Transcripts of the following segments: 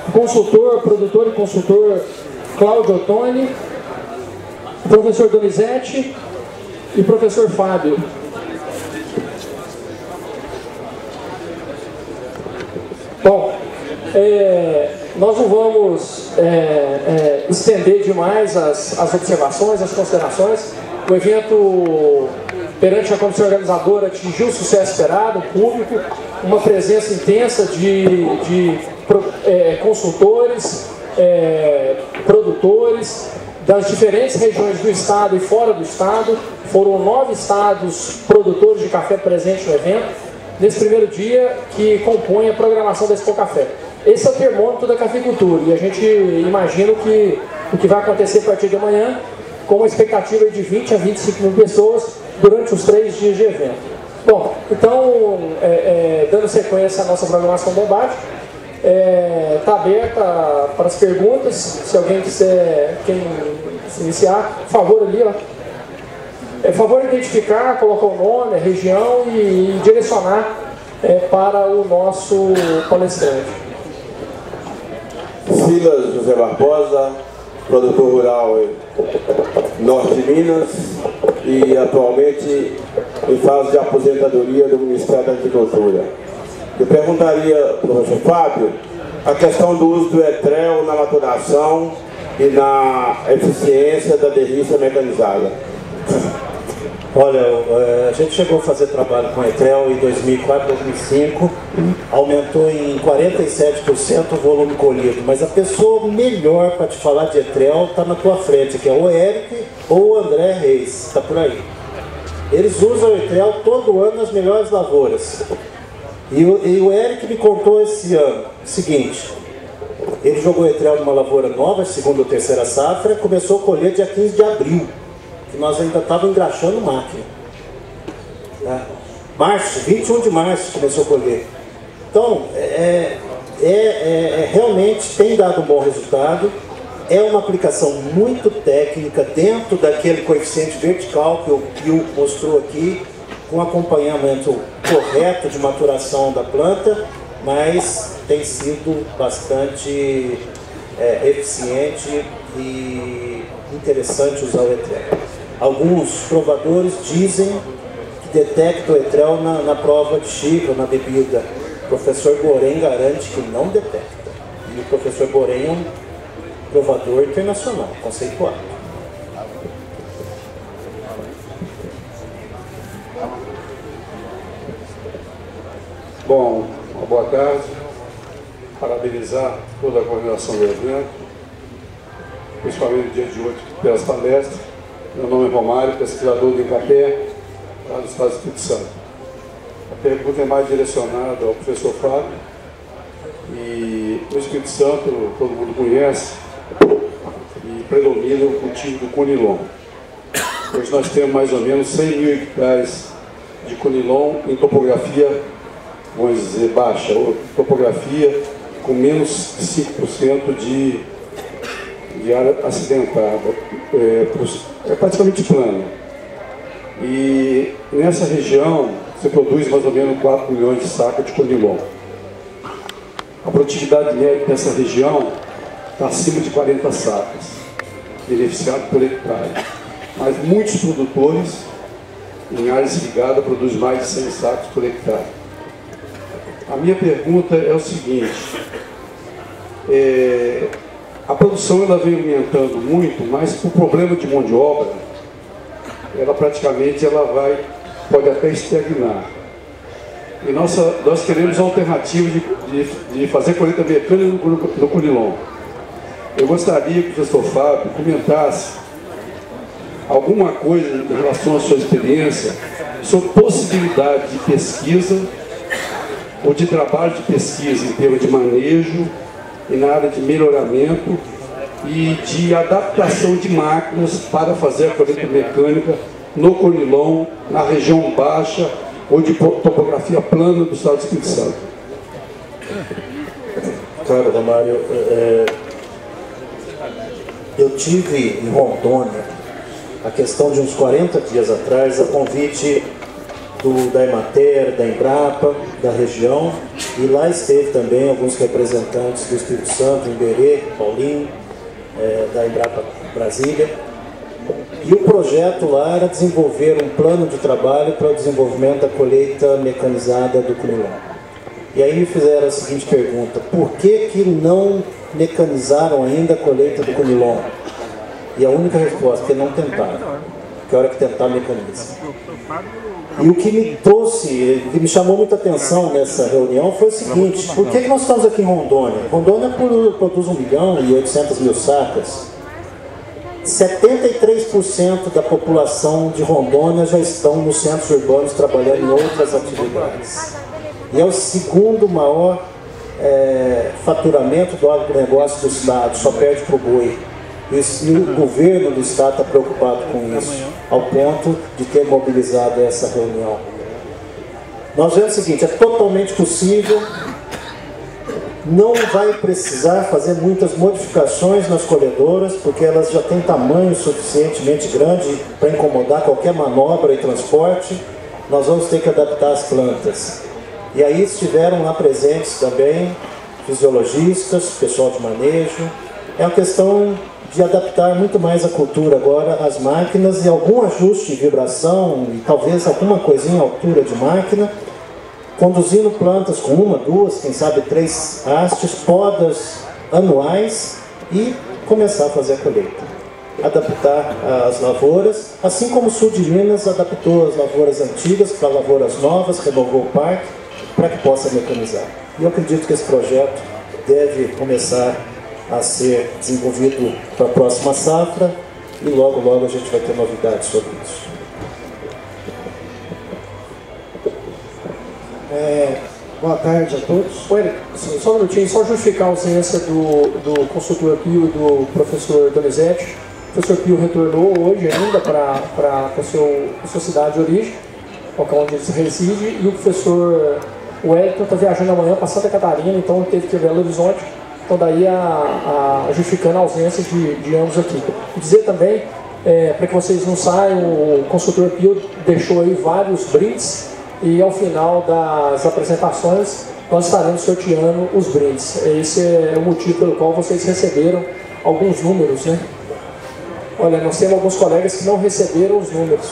consultor, produtor e consultor Cláudio Ottoni, professor Donizete e professor Fábio. Bom, nós não vamos estender demais as observações, as considerações. O evento, perante a comissão organizadora, atingiu o sucesso esperado, o público, uma presença intensa de consultores, produtores das diferentes regiões do estado e fora do estado. Foram 9 estados produtores de café presentes no evento, nesse primeiro dia que compõe a programação da Expo Café. Esse é o termômetro da cafeicultura e a gente imagina que o que vai acontecer a partir de amanhã, com uma expectativa de 20 a 25 mil pessoas durante os 3 dias de evento. Bom, então, dando sequência à nossa programação do debate, está aberta para as perguntas. Se alguém quiser se iniciar, por favor, ali, ó. Por favor, identificar, colocar o nome, a região e direcionar para o nosso palestrante. Silas José Barbosa, produtor rural Norte de Minas e atualmente em fase de aposentadoria do Ministério da Agricultura. Eu perguntaria ao professor Fábio a questão do uso do etrel na maturação e na eficiência da derriça mecanizada. Olha, a gente chegou a fazer trabalho com etrel em 2004, 2005, aumentou em 47% o volume colhido, mas a pessoa melhor para te falar de etrel está na tua frente, que é o Eric ou o André Reis, está por aí. Eles usam o etrel todo ano nas melhores lavouras. E o Eric me contou esse ano o seguinte: ele jogou etrel numa lavoura nova, segunda ou terceira safra, começou a colher dia 15 de abril. Nós ainda estávamos engraxando máquina. Março, 21 de março começou a colher. Então, realmente tem dado um bom resultado. É uma aplicação muito técnica dentro daquele coeficiente vertical que o Pio mostrou aqui, com acompanhamento correto de maturação da planta, mas tem sido bastante eficiente e interessante usar o etrel. Alguns provadores dizem que detectam o etrel na prova de xícara, na bebida. O professor Borém garante que não detecta. E o professor Borém é um provador internacional, conceituado. Bom, uma boa tarde. Parabenizar toda a coordenação do evento, principalmente no dia de hoje, pelas palestras. Meu nome é Romário, pesquisador do INCAPé, lá do Estado do Espírito Santo. A pergunta é mais direcionada ao professor Fábio. E o Espírito Santo, todo mundo conhece, e predomina o cultivo do conilon. Hoje nós temos mais ou menos 100 mil hectares de conilon em topografia, vamos dizer, baixa, ou topografia com menos de 5% de área acidentada, é praticamente plano. E nessa região você produz mais ou menos 4 milhões de sacas de conilon. A produtividade média dessa região está acima de 40 sacas, beneficiado por hectare. Mas muitos produtores em áreas irrigadas produzem mais de 100 sacos por hectare. A minha pergunta é o seguinte: a produção ela vem aumentando muito, mas por problema de mão de obra, ela praticamente pode até estagnar. E nós queremos alternativas de fazer colheita mecânica no conilon. Eu gostaria que o professor Fábio comentasse alguma coisa em relação à sua experiência sobre possibilidade de pesquisa ou de trabalho de pesquisa em termos de manejo e na área de melhoramento e de adaptação de máquinas para fazer a colheita mecânica no conilon, na região baixa ou de topografia plana do Estado do Espírito Santo. Claro, Romário, eu tive em Rondônia, a questão de uns 40 dias atrás, a convite da Emater, da Embrapa, da região, e lá esteve também alguns representantes do Espírito Santo, Iberê, Paulinho, da Embrapa Brasília. E o projeto lá era desenvolver um plano de trabalho para o desenvolvimento da colheita mecanizada do Conilon. E aí me fizeram a seguinte pergunta: por que não mecanizaram ainda a colheita do Conilon? E a única resposta é que não tentaram, que a hora que tentar mecaniza. E o que me trouxe, que me chamou muita atenção nessa reunião foi o seguinte: por que nós estamos aqui em Rondônia? Rondônia produz 1.800.000 sacas. 73% da população de Rondônia já estão nos centros urbanos trabalhando em outras atividades. E é o segundo maior faturamento do agronegócio do Estado, só perde para o boi. E o governo do Estado está preocupado com isso, ao ponto de ter mobilizado essa reunião. Nós vemos o seguinte: é totalmente possível, não vai precisar fazer muitas modificações nas colhedoras, porque elas já têm tamanho suficientemente grande para incomodar qualquer manobra e transporte. Nós vamos ter que adaptar as plantas. E aí estiveram lá presentes também fisiologistas, pessoal de manejo. É uma questão de adaptar muito mais a cultura agora às máquinas e algum ajuste de vibração e talvez alguma coisinha à altura de máquina, conduzindo plantas com 1, 2, quem sabe 3 hastes, podas anuais e começar a fazer a colheita. Adaptar as lavouras, assim como o sul de Minas adaptou as lavouras antigas para lavouras novas, renovou o parque, para que possa mecanizar. E eu acredito que esse projeto deve começar a ser desenvolvido para a próxima safra e logo, logo a gente vai ter novidades sobre isso. Boa tarde a todos. Só um minutinho, só justificar a ausência do consultor Pio e do professor Donizete. O professor Pio retornou hoje ainda para a sua cidade de origem, onde ele reside, e o professor Wellington está viajando amanhã para Santa Catarina, então ele teve que ir a Belo Horizonte, então daí justificando a ausência de ambos aqui. E dizer também, para que vocês não saiam, o consultor Pio deixou aí vários brindes, e ao final das apresentações nós estaremos sorteando os brindes. Esse é o motivo pelo qual vocês receberam alguns números, né? Olha, nós temos alguns colegas que não receberam os números.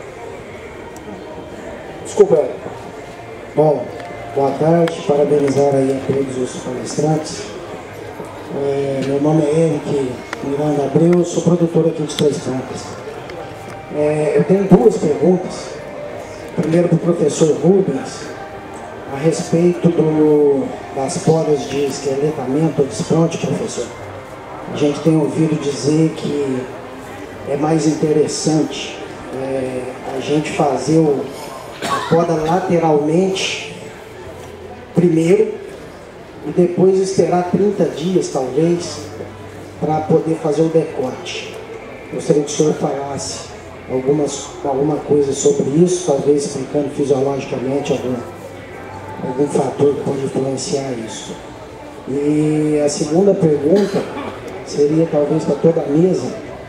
Desculpa, Hélio. Bom, boa tarde, parabenizar aí a todos os palestrantes. Meu nome é Eric Miranda Abreu, sou produtor aqui de Três Campos. Eu tenho 2 perguntas. Primeiro para o professor Rubens, a respeito das podas de esqueletamento ou desplante, professor. A gente tem ouvido dizer que é mais interessante a gente fazer a poda lateralmente primeiro e depois esperar 30 dias, talvez, para poder fazer o decote. Gostaria que o senhor falasse alguma coisa sobre isso, talvez explicando fisiologicamente algum fator que pode influenciar isso. E a segunda pergunta seria, talvez para toda a mesa,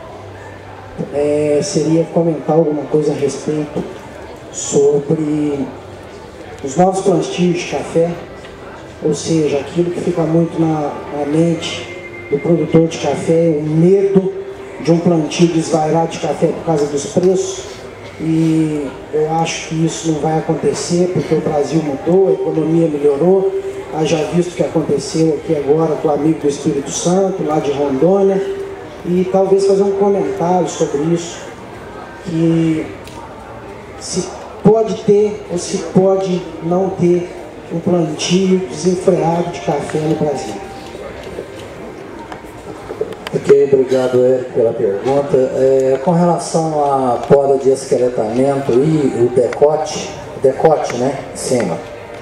seria comentar alguma coisa a respeito sobre os novos plantios de café, ou seja, aquilo que fica muito na mente do produtor de café, o medo de um plantio desvairado de café por causa dos preços, e eu acho que isso não vai acontecer porque o Brasil mudou, a economia melhorou, haja visto o que aconteceu aqui agora com o amigo do Espírito Santo, lá de Rondônia, e talvez fazer um comentário sobre isso, que se pode ter ou se pode não ter um plantio desenfreado de café no Brasil. Ok, obrigado, Eric, pela pergunta. Com relação à poda de esqueletamento e o decote, né, em cima,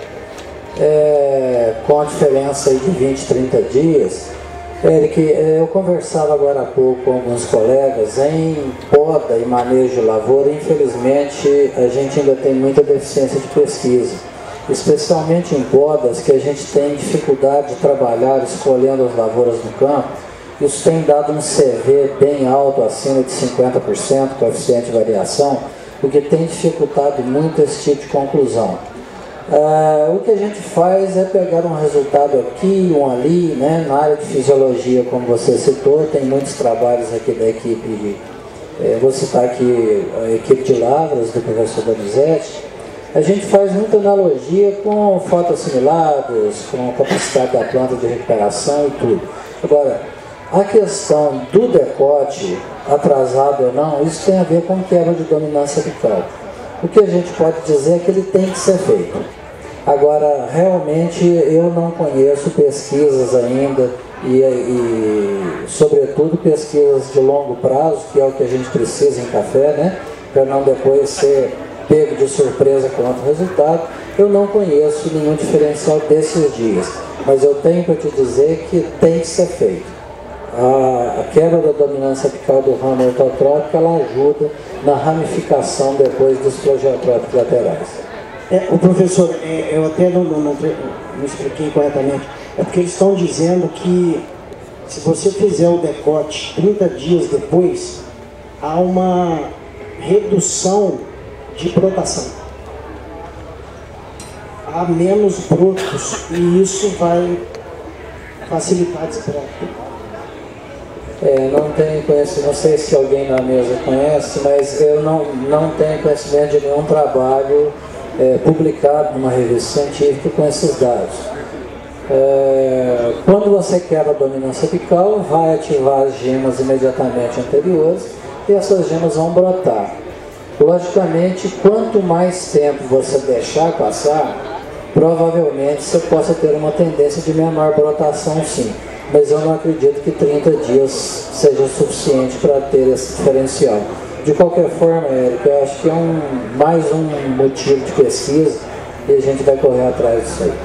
com a diferença aí de 20, 30 dias, Eric, eu conversava agora há pouco com alguns colegas em poda e manejo de lavoura. Infelizmente, a gente ainda tem muita deficiência de pesquisa, especialmente em podas que a gente tem dificuldade de trabalhar escolhendo as lavouras no campo. Isso tem dado um CV bem alto, acima de 50%, coeficiente de variação, o que tem dificultado muito esse tipo de conclusão. O que a gente faz é pegar um resultado aqui, um ali, né? Na área de fisiologia, como você citou, tem muitos trabalhos aqui da equipe, vou citar aqui a equipe de Lavras, do professor Donizete. A gente faz muita analogia com fotoassimilados, com a capacidade da planta de recuperação e tudo. Agora, a questão do decote, atrasado ou não, isso tem a ver com quebra de dominância apical. O que a gente pode dizer é que ele tem que ser feito. Agora, realmente, eu não conheço pesquisas ainda e sobretudo, pesquisas de longo prazo, que é o que a gente precisa em café, né? Para não depois ser pego de surpresa com outro resultado. Eu não conheço nenhum diferencial desses dias, mas eu tenho para te dizer que tem que ser feito. A quebra da dominância apical do ramo ortotrópico, ela ajuda na ramificação depois dos progeotrópicos laterais. O professor, eu até não expliquei corretamente, é porque eles estão dizendo que se você fizer o decote 30 dias depois, há uma redução de brotação. Há menos brotos e isso vai facilitar a desbrota. Não tenho conhecimento, não sei se alguém na mesa conhece, mas eu não tenho conhecimento de nenhum trabalho publicado numa revista científica com esses dados. Quando você quebra a dominância apical, vai ativar as gemas imediatamente anteriores e essas gemas vão brotar. Logicamente, quanto mais tempo você deixar passar, provavelmente você possa ter uma tendência de menor brotação, sim. Mas eu não acredito que 30 dias seja suficiente para ter esse diferencial. De qualquer forma, Érico, eu acho que é mais um motivo de pesquisa e a gente vai correr atrás disso aí.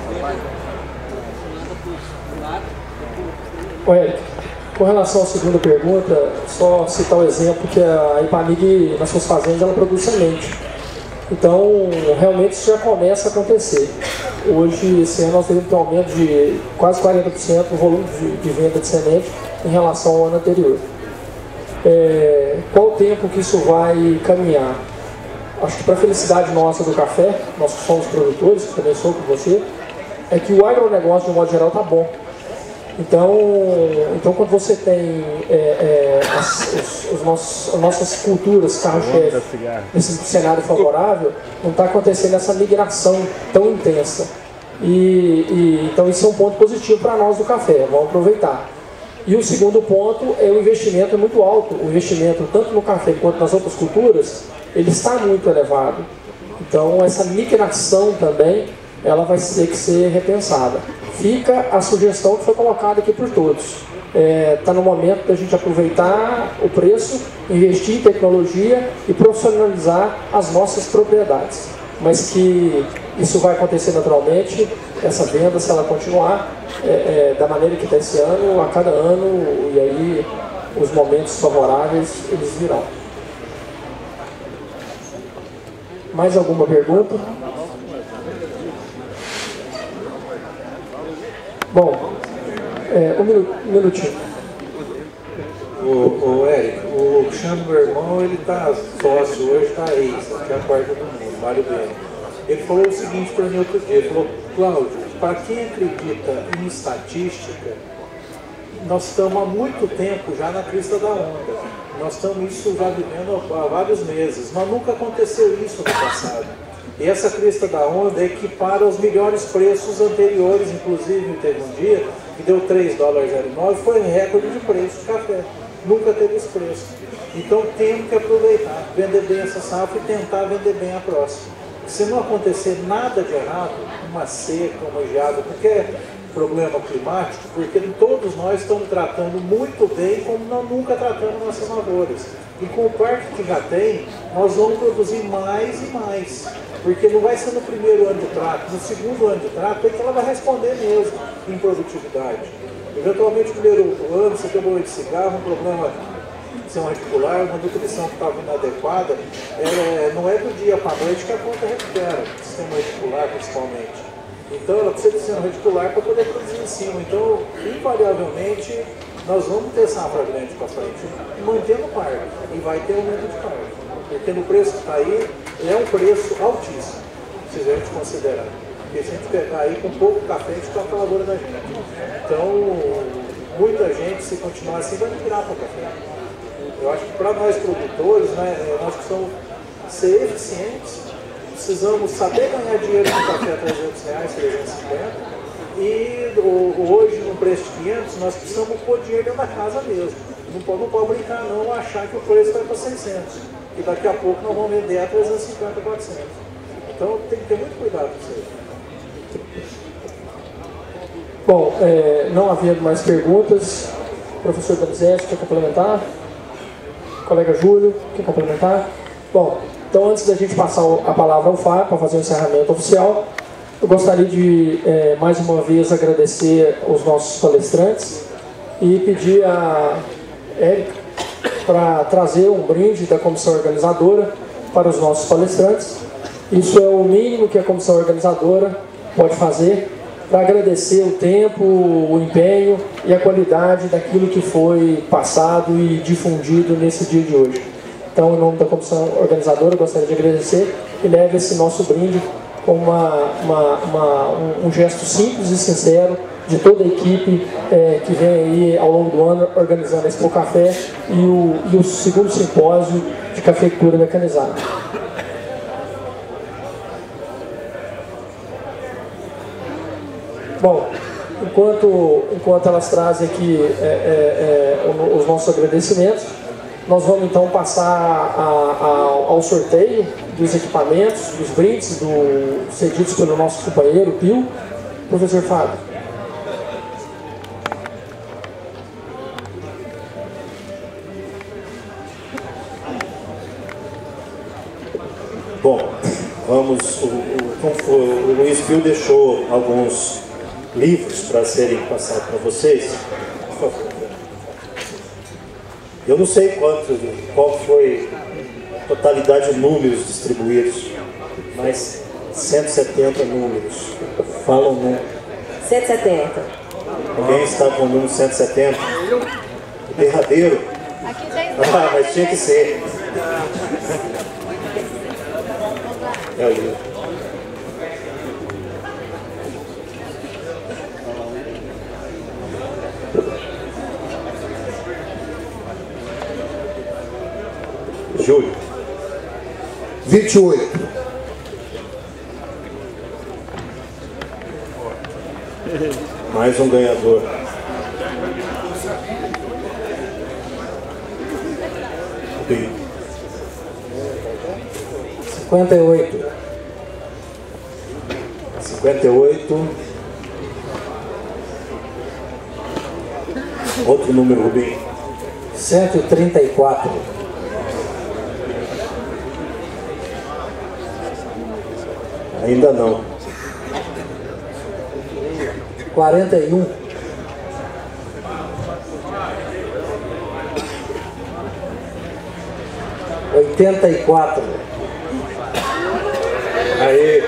Érico, com relação à segunda pergunta, só citar o exemplo que a Ipamig, nas suas fazendas, ela produz semente. Então, realmente isso já começa a acontecer. Hoje, esse ano, nós tivemos um aumento de quase 40% no volume de venda de semente em relação ao ano anterior. Qual o tempo que isso vai caminhar? Acho que para a felicidade nossa do café, nós que somos produtores, que também sou com você, é que o agronegócio, de um modo geral, está bom. Então quando você tem as nossas culturas carro-chefe nesse cenário favorável, não está acontecendo essa migração tão intensa. Então isso é um ponto positivo para nós do café, vamos aproveitar. E o segundo ponto é o investimento muito alto. O investimento tanto no café quanto nas outras culturas, ele está muito elevado. Então essa migração também, ela vai ter que ser repensada. Fica a sugestão que foi colocada aqui por todos. Está no momento da gente aproveitar o preço, investir em tecnologia e profissionalizar as nossas propriedades. Mas que isso vai acontecer naturalmente, essa venda, se ela continuar da maneira que está esse ano, a cada ano, e aí os momentos favoráveis, eles virão. Mais alguma pergunta? Bom, um minutinho. O Érico, o Xandro, meu irmão, ele está sócio hoje, está aí, que é a quarta do mundo, Mário Bem. Ele falou o seguinte para mim outro dia, ele falou: Cláudio, para quem acredita em estatística, nós estamos há muito tempo já na crista da onda. Nós estamos isso já vivendo há vários meses, mas nunca aconteceu isso no passado. E essa crista da onda equipara os melhores preços anteriores, inclusive teve um dia que deu $3,09, foi um recorde de preço de café. Nunca teve esse preço. Então temos que aproveitar, vender bem essa safra e tentar vender bem a próxima. Se não acontecer nada de errado, uma seca, uma geada, qualquer problema climático, porque todos nós estamos tratando muito bem como nunca tratamos nossas lavouras. E com o parque que já tem, nós vamos produzir mais e mais. Porque não vai ser no primeiro ano de trato, no segundo ano de trato é que ela vai responder mesmo em produtividade. Eventualmente, no primeiro ano, você tem um problema de cigarro, um problema de sistema reticular, uma nutrição que estava inadequada, não é do dia para a noite que a conta recupera, o sistema reticular principalmente. Então, ela precisa de sistema reticular para poder produzir em cima. Então, invariavelmente, nós vamos ter safra grande para frente, mantendo o parque, e vai ter aumento de parque. Porque no preço que está aí, é um preço altíssimo, se a gente considerar. Porque se a gente pegar aí com pouco café, a gente está a lavoura da gente. Então, muita gente, se continuar assim, vai migrar para o café. Eu acho que para nós produtores, né, nós precisamos ser eficientes, precisamos saber ganhar dinheiro com café a R$300, 350. E hoje, no preço de 500, nós precisamos pôr dinheiro dentro da casa mesmo. Não pode brincar não, achar que o preço vai para 600. E daqui a pouco nós vamos vender a 350, 400. Então tem que ter muito cuidado com isso aí. Bom, não havendo mais perguntas, professor Donizete, quer complementar? Colega Júlio, quer complementar? Bom, então antes da gente passar a palavra ao FAR para fazer o encerramento oficial, eu gostaria de mais uma vez agradecer os nossos palestrantes e pedir a Érica para trazer um brinde da comissão organizadora para os nossos palestrantes. Isso é o mínimo que a comissão organizadora pode fazer para agradecer o tempo, o empenho e a qualidade daquilo que foi passado e difundido nesse dia de hoje. Então, em nome da comissão organizadora, eu gostaria de agradecer e leve esse nosso brinde como um gesto simples e sincero de toda a equipe que vem aí ao longo do ano organizando a Expo Café e o segundo simpósio de cafeicultura mecanizada. Bom, enquanto elas trazem aqui os nossos agradecimentos, nós vamos então passar ao sorteio dos equipamentos, dos brindes cedidos pelo nosso companheiro Pio. Professor Fábio. Bom, vamos. O Luiz Pio deixou alguns livros para serem passados para vocês. Por favor. Eu não sei qual foi a totalidade de números distribuídos, mas 170 números. Fala o número. 170. Alguém está com o número 170? O derradeiro? Ah, mas tinha que ser. É o livro. Júlio. 28. Mais um ganhador. Sim. 58. 58. Outro número, Rubinho. 134. Ainda não. 41. 84. Aí.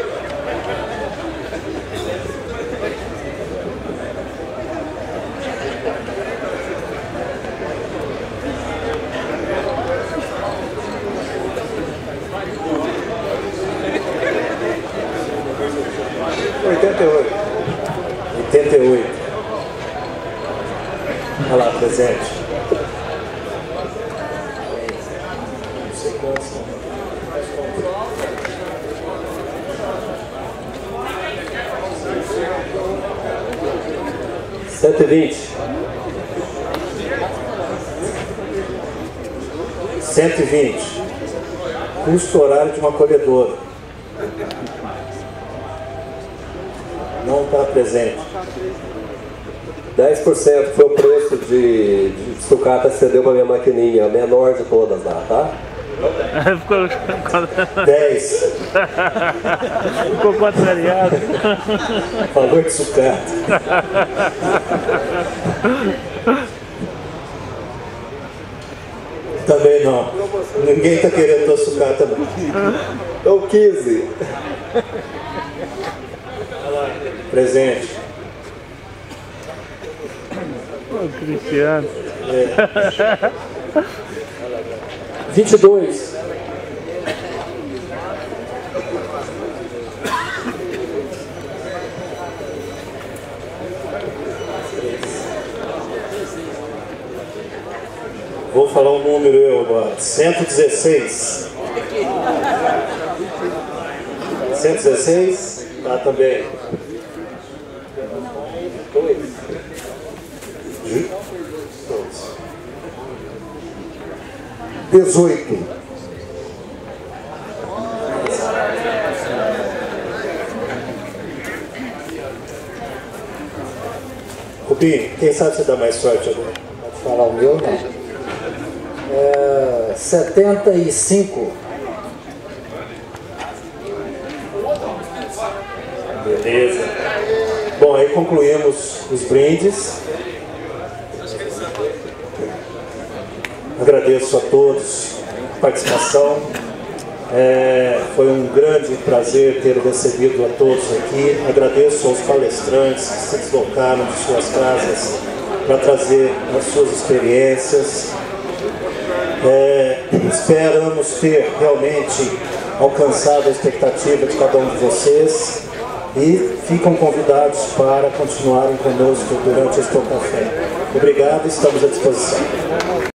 Olha lá, presente. Não sei quantos são. 120. 120. Custo horário de uma colhedora. Não está presente. 10% foi o preço de sucata que você deu para minha maquininha, a menor de todas lá, tá? 10. Ficou contrariado. Valor de sucata. Também não. Ninguém está querendo tua sucata, não. Então 15. Presente. Ô, Cristiano. 22. Vou falar um número eu agora. 116. 116? Tá também. 18. Rubinho, quem sabe você dá mais sorte agora? Pode falar o meu, não. 75. Beleza. Bom, aí concluímos os brindes. Agradeço a todos a participação. Foi um grande prazer ter recebido a todos aqui. Agradeço aos palestrantes que se deslocaram de suas casas para trazer as suas experiências. Esperamos ter realmente alcançado a expectativa de cada um de vocês e ficam convidados para continuarem conosco durante este café. Obrigado, estamos à disposição.